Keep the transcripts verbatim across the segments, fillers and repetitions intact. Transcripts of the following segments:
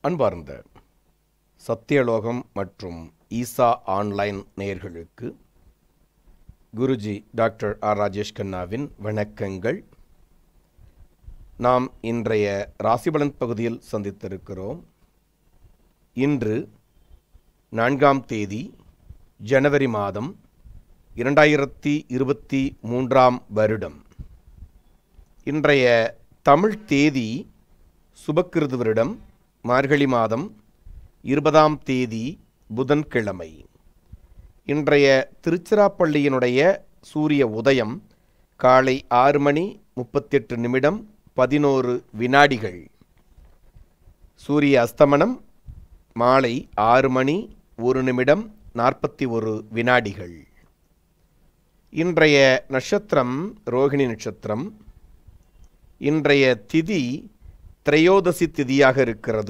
அன்பார்ந்த சத்தியலோகம் மற்றும் ஈசா ஆன்லைன் நேயர்களுக்கு குருஜி டாக்டர் ஆர் ராஜேஷ் கண்ணாவின் வணக்கங்கள். நாம் இன்றைய ராசிபலன் பகுதியில் சந்தித்திருக்கிறோம். இன்று நான்காம் தேதி ஜனவரி மாதம் இரண்டாயிரத்தி இருபத்தி மூன்றாம் வருடம். இன்றைய தமிழ் தேதி சுபக்கிருது வருடம் மார்கழி மாதம் இருபதாம் தேதி புதன்கிழமை. இன்றைய திருச்சிராப்பள்ளியினுடைய சூரிய உதயம் காலை ஆறு மணி முப்பத்தி எட்டு நிமிடம் பதினோரு வினாடிகள். சூரிய அஸ்தமனம் மாலை ஆறு மணி ஒரு நிமிடம் நாற்பத்தி ஒரு வினாடிகள். இன்றைய நட்சத்திரம் ரோகிணி நட்சத்திரம். இன்றைய திதி திரையோதசி திதியாக இருக்கிறது.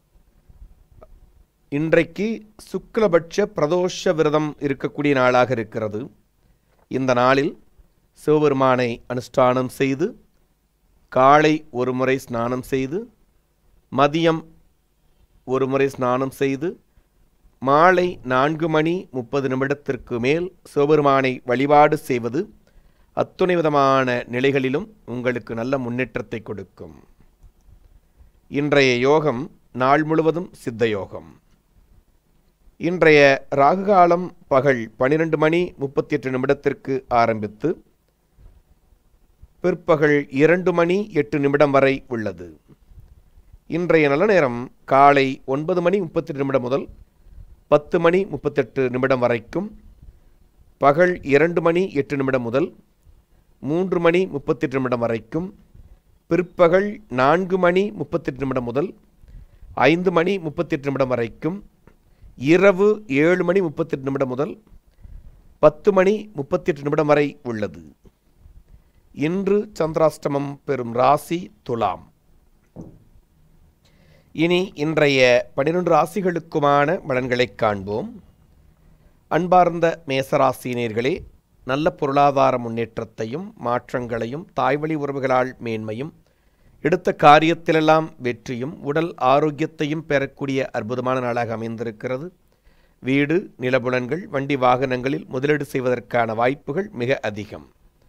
இன்றைக்கு சுக்லபட்ச பிரதோஷ விரதம் இருக்கக்கூடிய நாளாக இருக்கிறது. இந்த நாளில் சிவபெருமானை அனுஷ்டானம் செய்து காலை ஒரு முறை ஸ்நானம் செய்து மதியம் ஒரு முறை ஸ்நானம் செய்து மாலை நான்கு மணி முப்பது நிமிடத்திற்கு மேல் சிவபெருமானை வழிபாடு செய்வது அத்துணை விதமான நிலைகளிலும் உங்களுக்கு நல்ல முன்னேற்றத்தை கொடுக்கும். இன்றைய யோகம் நாள் முழுவதும் சித்த யோகம். இன்றைய ராகுகாலம் பகல் பன்னிரெண்டு மணி முப்பத்தி எட்டு நிமிடத்திற்கு ஆரம்பித்து பிற்பகல் இரண்டு மணி எட்டு நிமிடம் வரை உள்ளது. இன்றைய நல்ல நேரம் காலை ஒன்பது மணி முப்பத்தி எட்டு நிமிடம் முதல் பத்து மணி முப்பத்தெட்டு நிமிடம் வரைக்கும், பகல் இரண்டு மணி எட்டு நிமிடம் முதல் மூன்று மணி முப்பத்தி எட்டு நிமிடம் வரைக்கும், பிற்பகல் நான்கு மணி முப்பத்தி எட்டு நிமிடம் முதல் ஐந்து மணி முப்பத்தி எட்டு நிமிடம் வரைக்கும், இரவு ஏழு மணி முப்பத்தி எட்டு நிமிடம் முதல் பத்து மணி முப்பத்தி எட்டு நிமிடம் வரை உள்ளது. இன்று சந்திராஷ்டமம் பெறும் ராசி துலாம். இனி இன்றைய பனிரெண்டு ராசிகளுக்குமான பலன்களை காண்போம். அன்பார்ந்த மேசராசினியர்களே, நல்ல பொருளாதார முன்னேற்றத்தையும் மாற்றங்களையும் தாய்வழி உறவுகளால் மேன்மையும் எடுத்த காரியத்திலெல்லாம் வெற்றியும் உடல் ஆரோக்கியத்தையும் பெறக்கூடிய அற்புதமான நாளாக அமைந்திருக்கிறது. வீடு நிலபுலன்கள் வண்டி வாகனங்களில் முதலீடு செய்வதற்கான வாய்ப்புகள் மிக அதிகம்.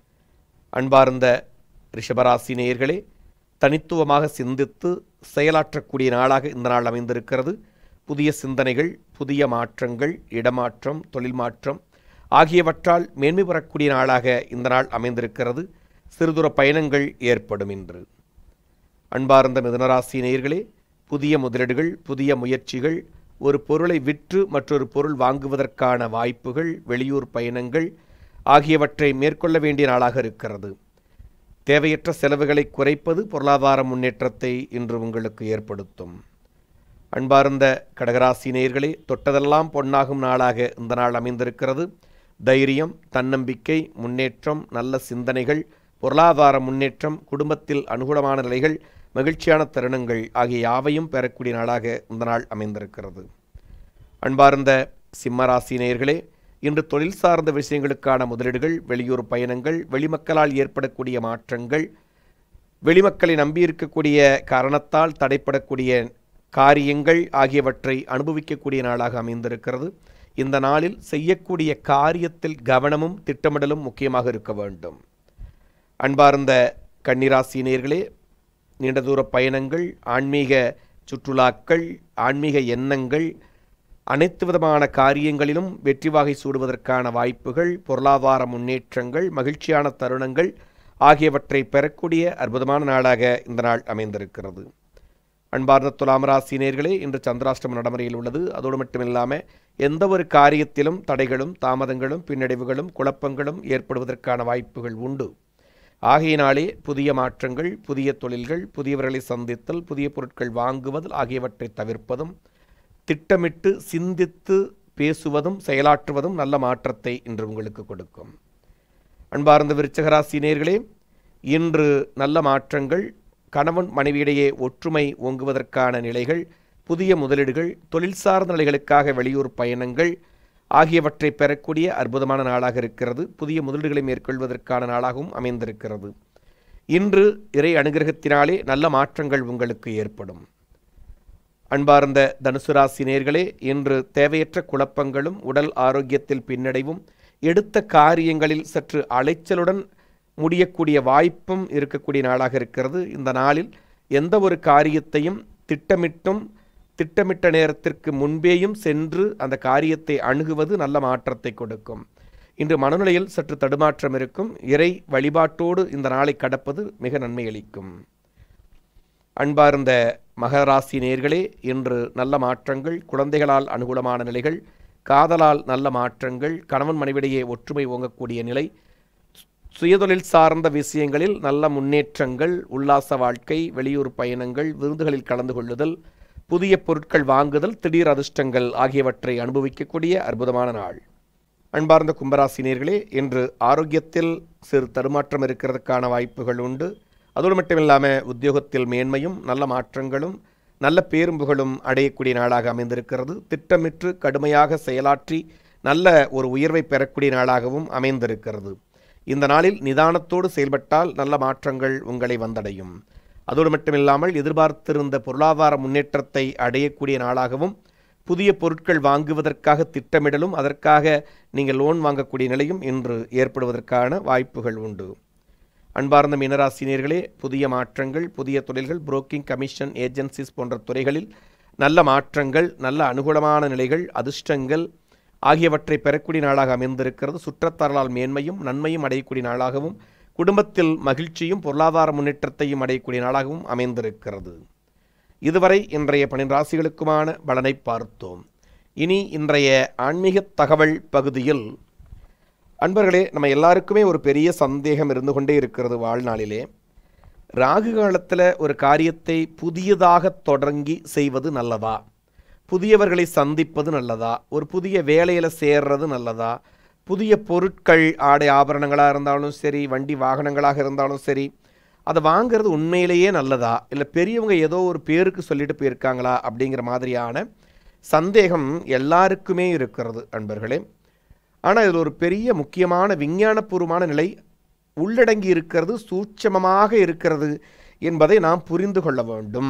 அன்பார்ந்த ரிஷபராசி நேயர்களே, தனித்துவமாக சிந்தித்து செயலாற்றக்கூடிய நாளாக இந்த நாள் அமைந்திருக்கிறது. புதிய சிந்தனைகள், புதிய மாற்றங்கள், இடமாற்றம், தொழில் மாற்றம் ஆகியவற்றால் மேன்மை பெறக்கூடிய நாளாக இந்த நாள் அமைந்திருக்கிறது. சிறுதூர பயணங்கள் ஏற்படும். இன்று அன்பார்ந்த மிதுனராசி நேயர்களே, புதிய முதலீடுகள், புதிய முயற்சிகள், ஒரு பொருளை விற்று மற்றொரு பொருள் வாங்குவதற்கான வாய்ப்புகள், வெளியூர் பயணங்கள் ஆகியவற்றை மேற்கொள்ள வேண்டிய நாளாக இருக்கிறது. தேவையற்ற செலவுகளை குறைப்பது பொருளாதார முன்னேற்றத்தை இன்று உங்களுக்கு ஏற்படுத்தும். அன்பார்ந்த கடகராசி நேயர்களே, தொட்டதெல்லாம் பொன்னாகும் நாளாக இந்த நாள் அமைந்திருக்கிறது. தைரியம், தன்னம்பிக்கை, முன்னேற்றம், நல்ல சிந்தனைகள், பொருளாதார முன்னேற்றம், குடும்பத்தில் அனுகூலமான நிலைகள், மகிழ்ச்சியான தருணங்கள் ஆகிய யாவையும் பெறக்கூடிய நாளாக இந்த நாள் அமைந்திருக்கிறது. அன்பார்ந்த சிம்மராசி நேயர்களே, இன்று தொழில் சார்ந்த விஷயங்களுக்கான முதலீடுகள், வெளியூர் பயணங்கள், வெளிமக்களால் ஏற்படக்கூடிய மாற்றங்கள், வெளிமக்களை நம்பியிருக்கக்கூடிய காரணத்தால் தடைப்படக்கூடிய காரியங்கள் ஆகியவற்றை அனுபவிக்கக்கூடிய நாளாக அமைந்திருக்கிறது. இந்த நாளில் செய்யக்கூடிய காரியத்தில் கவனமும் திட்டமிடலும் முக்கியமாக இருக்க வேண்டும். அன்பார்ந்த கன்னிராசி நேயர்களே, நீண்ட தூர பயணங்கள், ஆன்மீக சுற்றுலாக்கள், ஆன்மீக எண்ணங்கள், அனைத்து விதமான காரியங்களிலும் வெற்றி வாகை சூடுவதற்கான வாய்ப்புகள், பொருளாதார முன்னேற்றங்கள், மகிழ்ச்சியான தருணங்கள் ஆகியவற்றை பெறக்கூடிய அற்புதமான நாளாக இந்த நாள் அமைந்திருக்கிறது. அன்பார்ந்த துலாம் ராசி நேயர்களே, இன்று சந்திராஷ்டம நடைமுறையில் உள்ளது. அதோடு மட்டுமில்லாமல் எந்த ஒரு காரியத்திலும் தடைகளும் தாமதங்களும் பின்னடைவுகளும் குழப்பங்களும் ஏற்படுவதற்கான வாய்ப்புகள் உண்டு. ஆகையினாலே புதிய மாற்றங்கள், புதிய தொழில்கள், புதியவர்களை சந்தித்தல், புதிய பொருட்கள் வாங்குவதல் ஆகியவற்றை தவிர்ப்பதும் திட்டமிட்டு சிந்தித்து பேசுவதும் செயலாற்றுவதும் நல்ல மாற்றத்தை இன்று உங்களுக்கு கொடுக்கும். அன்பார்ந்த விருச்சிகராசி நேயர்களே, இன்று நல்ல மாற்றங்கள், கணவன் மனைவியிடையே ஒற்றுமை ஓங்குவதற்கான நிலைகள், புதிய முதலீடுகள், தொழில் சார்ந்த நிலைகளுக்காக வெளியூர் பயணங்கள் ஆகியவற்றை பெறக்கூடிய அற்புதமான நாளாக இருக்கிறது. புதிய முதலீடுகளை மேற்கொள்வதற்கான நாளாகவும் அமைந்திருக்கிறது. இன்று இறை அனுகிரகத்தினாலே நல்ல மாற்றங்கள் உங்களுக்கு ஏற்படும். அன்பார்ந்த தனுசு ராசி நேயர்களே, இன்று தேவையற்ற குழப்பங்களும் உடல் ஆரோக்கியத்தில் பின்னடைவும் எடுத்த காரியங்களில் சற்று அலைச்சலுடன் முடியக்கூடிய வாய்ப்பும் இருக்கக்கூடிய நாளாக இருக்கிறது. இந்த நாளில் எந்த ஒரு காரியத்தையும் திட்டமிட்டும் திட்டமிட்ட நேரத்திற்கு முன்பேயும் சென்று அந்த காரியத்தை அணுகுவது நல்ல மாற்றத்தை கொடுக்கும். இன்று மனநிலையில் சற்று தடுமாற்றம் இருக்கும். இறை வழிபாட்டோடு இந்த நாளை கடப்பது மிக நன்மை அளிக்கும். அன்பார்ந்த மகராசி நேயர்களே, இன்று நல்ல மாற்றங்கள், குழந்தைகளால் அனுகூலமான நிலைகள், காதலால் நல்ல மாற்றங்கள், கணவன் மனைவிடையே ஒற்றுமை ஓங்கக்கூடிய நிலை, சுயதொழில் சார்ந்த விஷயங்களில் நல்ல முன்னேற்றங்கள், உல்லாச வாழ்க்கை, வெளியூர் பயணங்கள், விருந்துகளில் கலந்து கொள்ளுதல், புதிய பொருட்கள் வாங்குதல், திடீர் அதிர்ஷ்டங்கள் ஆகியவற்றை அனுபவிக்கக்கூடிய அற்புதமான நாள். அன்பார்ந்த கும்பராசி நேயர்களே, இன்று ஆரோக்கியத்தில் சிறு தடுமாற்றம் இருக்கிறதுக்கான வாய்ப்புகள் உண்டு. அதோடு மட்டுமில்லாமல் உத்தியோகத்தில் மேன்மையும் நல்ல மாற்றங்களும் நல்ல பேரும்புகளும் அடையக்கூடிய நாளாக அமைந்திருக்கிறது. திட்டமிட்டு கடுமையாக செயலாற்றி நல்ல ஒரு உயர்வை பெறக்கூடிய நாளாகவும் அமைந்திருக்கிறது. இந்த நாளில் நிதானத்தோடு செயல்பட்டால் நல்ல மாற்றங்கள் உங்களை வந்தடையும். அதோடு மட்டுமில்லாமல் எதிர்பார்த்திருந்த பொருளாதார முன்னேற்றத்தை அடையக்கூடிய நாளாகவும், புதிய பொருட்கள் வாங்குவதற்காக திட்டமிடலும் அதற்காக நீங்கள் லோன் வாங்கக்கூடிய நிலையும் இன்று ஏற்படுவதற்கான வாய்ப்புகள் உண்டு. அன்பார்ந்த மீனராசினியர்களே, புதிய மாற்றங்கள், புதிய தொழில்கள், புரோக்கிங், கமிஷன், ஏஜென்சிஸ் போன்ற துறைகளில் நல்ல மாற்றங்கள், நல்ல அனுகூலமான நிலைகள், அதிர்ஷ்டங்கள் ஆகியவற்றை பெறக்கூடிய நாளாக அமைந்திருக்கிறது. சுற்றத்தாரலால் மேன்மையும் நன்மையும் அடையக்கூடிய நாளாகவும், குடும்பத்தில் மகிழ்ச்சியும் பொருளாதார முன்னேற்றத்தையும் அடையக்கூடிய நாளாகவும் அமைந்திருக்கிறது. இதுவரை இன்றைய பன்னிரண்டு ராசிகளுக்குமான பலனை பார்த்தோம். இனி இன்றைய ஆன்மீக தகவல் பகுதியில் அன்பர்களே, நம்ம எல்லாருக்குமே ஒரு பெரிய சந்தேகம் இருந்து கொண்டே இருக்கிறது வாழ்நாளிலே. ராகு காலத்தில் ஒரு காரியத்தை புதியதாக தொடங்கி செய்வது நல்லதா, புதியவர்களை சந்திப்பது நல்லதா, ஒரு புதிய வேலையில் சேர்றது நல்லதா, புதிய பொருட்கள் ஆடை ஆபரணங்களாக இருந்தாலும் சரி, வண்டி வாகனங்களாக இருந்தாலும் சரி, அதை வாங்கிறது உண்மையிலேயே நல்லதா, இல்லை பெரியவங்க ஏதோ ஒரு பேருக்கு சொல்லிட்டு போயிருக்காங்களா அப்படிங்கிற மாதிரியான சந்தேகம் எல்லாருக்குமே இருக்கிறது அன்பர்களே. ஆனால் இதில் ஒரு பெரிய முக்கியமான விஞ்ஞானபூர்வமான நிலை உள்ளடங்கி இருக்கிறது, சூட்சமமாக இருக்கிறது என்பதை நாம் புரிந்து கொள்ள வேண்டும்.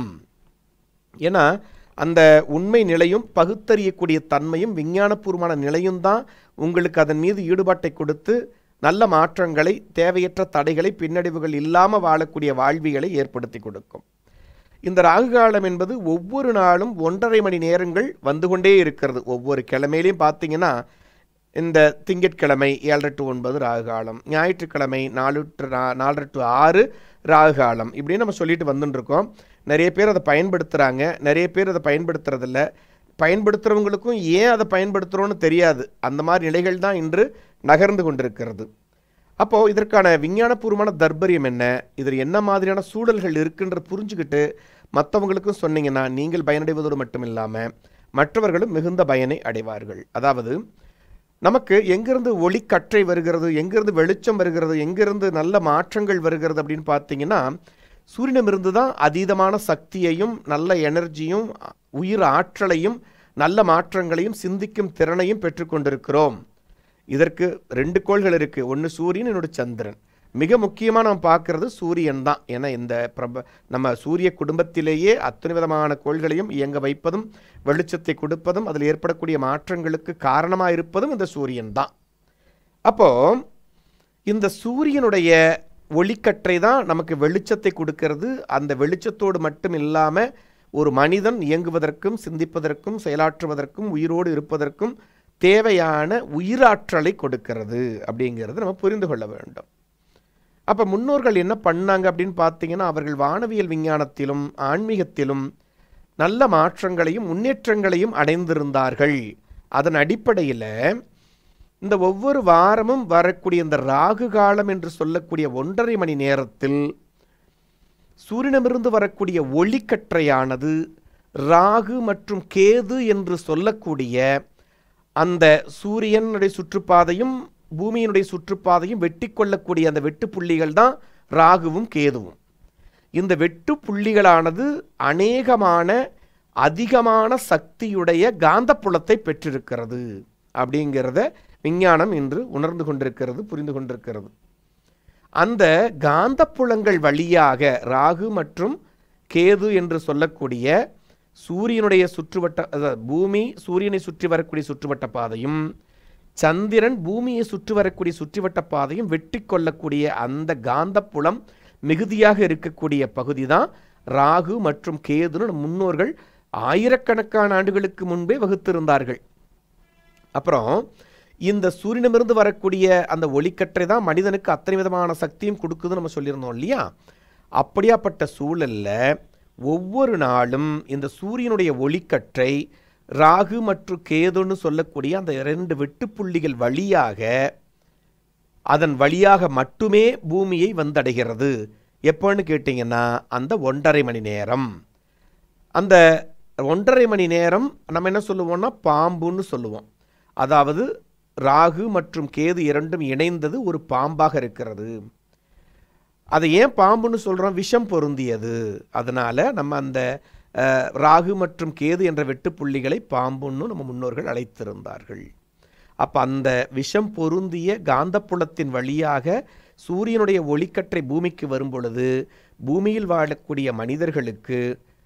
ஏன்னா அந்த உண்மை நிலையும் பகுத்தறியக்கூடிய தன்மையும் விஞ்ஞானபூர்வமான நிலையும் தான் உங்களுக்கு அதன் மீது ஈடுபாட்டை கொடுத்து நல்ல மாற்றங்களை, தேவையற்ற தடைகளை, பின்னடைவுகள் இல்லாமல் வாழக்கூடிய வாழ்விகளை ஏற்படுத்தி கொடுக்கும். இந்த ராகு காலம் என்பது ஒவ்வொரு நாளும் ஒன்றரை மணி நேரங்கள் வந்து கொண்டே இருக்கிறது. ஒவ்வொரு கிழமையிலையும் பார்த்தீங்கன்னா, இந்த திங்கட்கிழமை ஏழரை டு ஒன்பது ராகு காலம், ஞாயிற்றுக்கிழமை நாலு டு நாலரை டு ஆறு ராகு காலம், இப்படின்னு நம்ம சொல்லிட்டு வந்துட்டுருக்கோம். நிறைய பேர் அதை பயன்படுத்துகிறாங்க, நிறைய பேர் அதை பயன்படுத்துறதில்ல. பயன்படுத்துகிறவங்களுக்கும் ஏன் அதை பயன்படுத்துகிறோன்னு தெரியாது. அந்த மாதிரி நிலைகள் தான் இன்று நகர்ந்து கொண்டிருக்கிறது. அப்போது இதற்கான விஞ்ஞானபூர்வமான தர்பரியம் என்ன, இதில் என்ன மாதிரியான சூழல்கள் இருக்குன்ற புரிஞ்சுக்கிட்டு மற்றவங்களுக்கும் சொன்னீங்கன்னா நீங்கள் பயனடைவதோடு மட்டும் இல்லாமல் மற்றவர்களும் மிகுந்த பயனை அடைவார்கள். அதாவது நமக்கு எங்கிருந்து ஒளிக்கற்றை வருகிறது, எங்கிருந்து வெளிச்சம் வருகிறது, எங்கிருந்து நல்ல மாற்றங்கள் வருகிறது அப்படின்னு பார்த்தீங்கன்னா, சூரியனிடமிருந்து தான் அதீதமான சக்தியையும் நல்ல எனர்ஜியும் உயிர் ஆற்றலையும் நல்ல மாற்றங்களையும் சிந்திக்கும் திறனையும் பெற்றுக்கொண்டிருக்கிறோம். இதற்கு ரெண்டு கோள்கள் இருக்குது. ஒன்று சூரியன், இன்னொரு சந்திரன். மிக முக்கியமாக நாம் பார்க்குறது சூரியன் தான். ஏன்னா இந்த பிரப நம்ம சூரிய குடும்பத்திலேயே அத்தனை விதமான கோள்களையும் இயங்க வைப்பதும், வெளிச்சத்தை கொடுப்பதும், அதில் ஏற்படக்கூடிய மாற்றங்களுக்கு காரணமாக இருப்பதும் இந்த சூரியன் தான். அப்போது இந்த சூரியனுடைய ஒளிக்கற்றை தான் நமக்கு வெளிச்சத்தை கொடுக்கிறது. அந்த வெளிச்சத்தோடு மட்டும் இல்லாமல் ஒரு மனிதன் இயங்குவதற்கும், சிந்திப்பதற்கும், செயலாற்றுவதற்கும், உயிரோடு இருப்பதற்கும் தேவையான உயிராற்றலை கொடுக்கிறது அப்படிங்கிறது நம்ம புரிந்து கொள்ள வேண்டும். அப்போ முன்னோர்கள் என்ன பண்ணாங்க அப்படின்னு பார்த்தீங்கன்னா, அவர்கள் வானவியல் விஞ்ஞானத்திலும் ஆன்மீகத்திலும் நல்ல மாற்றங்களையும் முன்னேற்றங்களையும் அடைந்திருந்தார்கள். அதன் அடிப்படையில் இந்த ஒவ்வொரு வாரமும் வரக்கூடிய இந்த ராகு காலம் என்று சொல்லக்கூடிய ஒன்றரை மணி நேரத்தில் சூரியனிடமிருந்து வரக்கூடிய ஒளிக்கற்றையானது ராகு மற்றும் கேது என்று சொல்லக்கூடிய அந்த சூரியனுடைய சுற்றுப்பாதையும் பூமியினுடைய சுற்றுப்பாதையும் வெட்டி கொள்ளக்கூடிய அந்த வெட்டு புள்ளிகள் தான் ராகுவும் கேதுவும். இந்த வெட்டு புள்ளிகளானது அநேகமான அதிகமான சக்தியுடைய காந்தப்புலத்தை பெற்றிருக்கிறது அப்படிங்கிறத விஞ்ஞானம் இன்று உணர்ந்து கொண்டிருக்கிறது, புரிந்து கொண்டிருக்கிறது. அந்த காந்தப்புலங்கள் வழியாக ராகு மற்றும் கேது என்று சொல்லக்கூடிய சூரியனுடைய சுற்றுவட்ட பூமி சூரியனை சுற்றி வரக்கூடிய சுற்றுவட்ட பாதையும் சந்திரன் பூமியை சுற்றி வரக்கூடிய சுற்றுவட்ட பாதையும் வெட்டி கொள்ளக்கூடிய அந்த காந்தப்புலம் மிகுதியாக இருக்கக்கூடிய பகுதி தான் ராகு மற்றும் கேதுன்னு முன்னோர்கள் ஆயிரக்கணக்கான ஆண்டுகளுக்கு முன்பே வகுத்திருந்தார்கள். அப்புறம் இந்த சூரியனிடமிருந்து வரக்கூடிய அந்த ஒளிக்கற்றை தான் மனிதனுக்கு அத்தனை விதமான சக்தியும் கொடுக்குதுன்னு நம்ம சொல்லியிருந்தோம் இல்லையா? அப்படியாப்பட்ட சூழலில் ஒவ்வொரு நாளும் இந்த சூரியனுடைய ஒளிக்கற்றை ராகு மற்றும் கேதுன்னு சொல்லக்கூடிய அந்த இரண்டு வெட்டுப்புள்ளிகள் வழியாக அதன் வழியாக மட்டுமே பூமியை வந்தடைகிறது. எப்போன்னு கேட்டிங்கன்னா அந்த ஒன்றரை மணி நேரம். அந்த ஒன்றரை மணி நேரம் நம்ம என்ன சொல்லுவோம்னா பாம்புன்னு சொல்லுவோம். அதாவது ராகு மற்றும் கேது இரண்டும் இணைந்தது ஒரு பாம்பாக இருக்கிறது. அதை ஏன் பாம்புன்னு சொல்கிறோம்? விஷம் பொருந்தியது. அதனால் நம்ம அந்த ராகு மற்றும் கேது என்ற வெட்டுப்புள்ளிகளை பாம்புன்னு நம்ம முன்னோர்கள் அழைத்திருந்தார்கள். அப்போ அந்த விஷம் பொருந்திய காந்தப்புலத்தின் வழியாக சூரியனுடைய ஒளிக்கற்றை பூமிக்கு வரும் பொழுது பூமியில் வாழக்கூடிய மனிதர்களுக்கு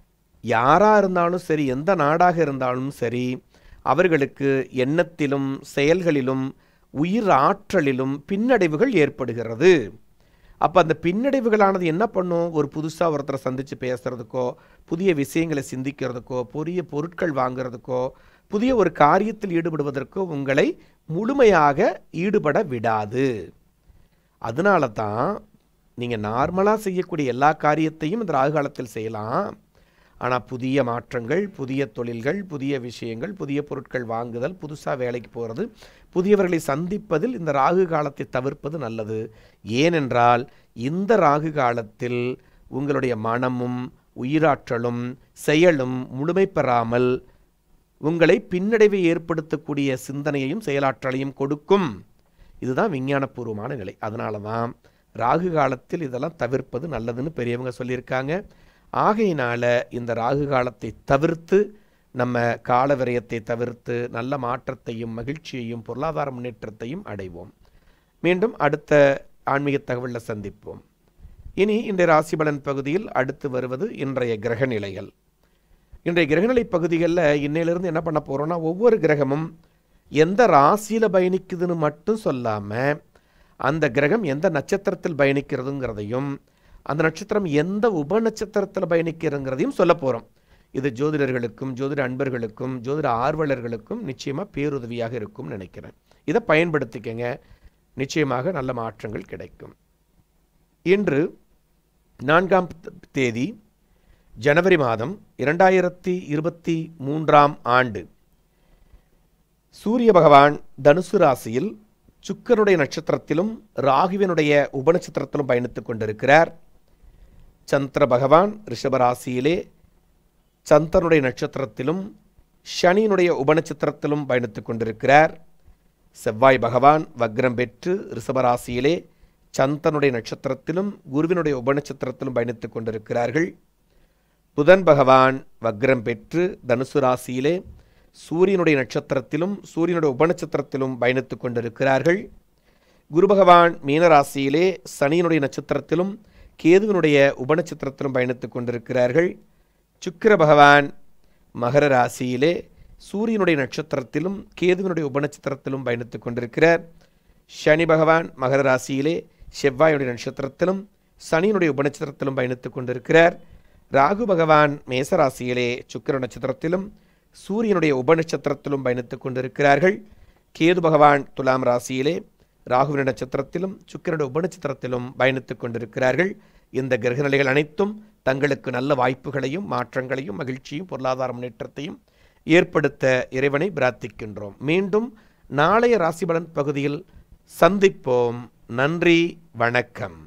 யாராக இருந்தாலும் சரி, எந்த நாடாக இருந்தாலும் சரி, அவர்களுக்கு எண்ணத்திலும் செயல்களிலும் உயிர் ஆற்றலிலும் பின்னடைவுகள் ஏற்படுகிறது. அப்போ அந்த பின்னடைவுகளானது என்ன பண்ணும்? ஒரு புதுசாக ஒருத்தரை சந்தித்து பேசுகிறதுக்கோ, புதிய விஷயங்களை சிந்திக்கிறதுக்கோ, புதிய பொருட்கள் வாங்கிறதுக்கோ, புதிய ஒரு காரியத்தில் ஈடுபடுவதற்கோ உங்களை முழுமையாக ஈடுபட விடாது. அதனால தான் நீங்கள் நார்மலாக செய்யக்கூடிய எல்லா காரியத்தையும் இந்த ராகு காலத்தில் செய்யலாம். ஆனால் புதிய மாற்றங்கள், புதிய தொழில்கள், புதிய விஷயங்கள், புதிய பொருட்கள் வாங்குதல், புதுசாக வேலைக்கு போகிறது, புதியவர்களை சந்திப்பதில் இந்த ராகு காலத்தை தவிர்ப்பது நல்லது. ஏனென்றால் இந்த ராகு காலத்தில் உங்களுடைய மனமும் உயிராற்றலும் செயலும் முழுமை பெறாமல் உங்களை பின்னடைவை ஏற்படுத்தக்கூடிய சிந்தனையையும் செயலாற்றலையும் கொடுக்கும். இதுதான் விஞ்ஞானபூர்வமான நிலை. அதனால தான் ராகு காலத்தில் இதெல்லாம் தவிர்ப்பது நல்லதுன்னு பெரியவங்க சொல்லியிருக்காங்க. ஆகையினால இந்த ராகு காலத்தை தவிர்த்து நம்ம கால விரயத்தை தவிர்த்து நல்ல மாற்றத்தையும் மகிழ்ச்சியையும் பொருளாதார முன்னேற்றத்தையும் அடைவோம். மீண்டும் அடுத்த ஆன்மீக தகவலில் சந்திப்போம். இனி இன்றைய ராசிபலன் பகுதியில் அடுத்து வருவது இன்றைய கிரக நிலைகள். இன்றைய கிரகநிலை பகுதிகளில் இன்னையிலிருந்து என்ன பண்ண போகிறோன்னா, ஒவ்வொரு கிரகமும் எந்த ராசியில் பயணிக்குதுன்னு மட்டும் சொல்லாமல் அந்த கிரகம் எந்த நட்சத்திரத்தில் பயணிக்கிறதுங்கிறதையும் அந்த நட்சத்திரம் எந்த உப நட்சத்திரத்தில் பயணிக்கிறதுங்கிறதையும் சொல்ல போகிறோம். இது ஜோதிடர்களுக்கும் ஜோதிட அன்பர்களுக்கும் ஜோதிட ஆர்வலர்களுக்கும் நிச்சயமாக பேருதவியாக இருக்கும்னு நினைக்கிறேன். இதை பயன்படுத்திக்கங்க, நிச்சயமாக நல்ல மாற்றங்கள் கிடைக்கும். இன்று நான்காம் தேதி ஜனவரி மாதம் இரண்டாயிரத்தி இருபத்தி மூன்றாம் ஆண்டு. சூரிய பகவான் தனுசு ராசியில் சுக்கிரனுடைய நட்சத்திரத்திலும் ராகுவினுடைய உபநட்சத்திரத்திலும் பயணித்துக் கொண்டிருக்கிறார். சந்திர பகவான் ரிஷபராசியிலே சந்திரனுடைய நட்சத்திரத்திலும் சனியினுடைய உபநட்சத்திரத்திலும் பயணித்துக் கொண்டிருக்கிறார். செவ்வாய் பகவான் வக்ரம் பெற்று ரிஷபராசியிலே சந்திரனுடைய நட்சத்திரத்திலும் குருவினுடைய உபநட்சத்திரத்திலும் பயணித்துக் கொண்டிருக்கிறார்கள். புதன் பகவான் வக்ரம் பெற்று தனுசு ராசியிலே சூரியனுடைய நட்சத்திரத்திலும் சூரியனுடைய உபநட்சத்திரத்திலும் பயணித்துக் கொண்டிருக்கிறார்கள். குரு பகவான் மீனராசியிலே சனியினுடைய நட்சத்திரத்திலும் கேதுவினுடைய உபநட்சத்திரத்திலும் பயணித்துக் கொண்டிருக்கிறார்கள். சுக்கிர பகவான் மகர ராசியிலே சூரியனுடைய நட்சத்திரத்திலும் கேதுவினுடைய உபநட்சத்திரத்திலும் பயணித்துக் கொண்டிருக்கிறார். சனி பகவான் மகர ராசியிலே செவ்வாயுடைய நட்சத்திரத்திலும் சனியினுடைய உபநட்சத்திரத்திலும் பயணித்துக் கொண்டிருக்கிறார். ராகு பகவான் மேசராசியிலே சுக்கிர நட்சத்திரத்திலும் சூரியனுடைய உபநட்சத்திரத்திலும் பயணித்துக் கொண்டிருக்கிறார்கள். கேது பகவான் துலாம் ராசியிலே ராகுவின் நட்சத்திரத்திலும் சுக்கிரனுடைய உபநட்சத்திரத்திலும் பயணித்துக் கொண்டிருக்கிறார்கள். இந்த கிரகநிலைகள் அனைத்தும் தங்களுக்கு நல்ல வாய்ப்புகளையும் மாற்றங்களையும் மகிழ்ச்சியும் பொருளாதார முன்னேற்றத்தையும் ஏற்படுத்த இறைவனை பிரார்த்திக்கின்றோம். மீண்டும் நாளைய ராசிபலன் பகுதியில் சந்திப்போம். நன்றி, வணக்கம்.